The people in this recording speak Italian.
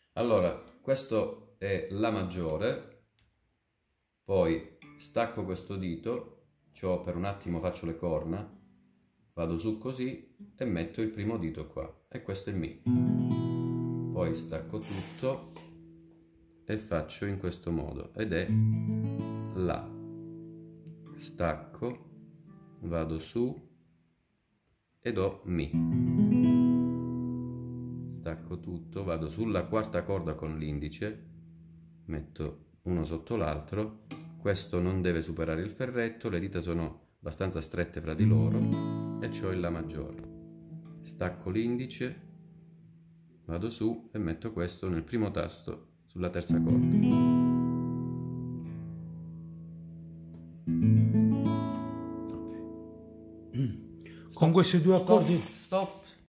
Allora, questo è La maggiore, poi stacco questo dito, per un attimo faccio le corna, vado su così e metto il primo dito qua. E questo è Mi. Poi stacco tutto e faccio in questo modo ed è La. Stacco, vado su ed ho Mi. Stacco tutto, vado sulla quarta corda con l'indice, metto uno sotto l'altro, questo non deve superare il ferretto, le dita sono abbastanza strette fra di loro e ho il La maggiore. Stacco l'indice, vado su e metto questo nel primo tasto sulla terza corda. Con Stop, questi due stop, accordi stop.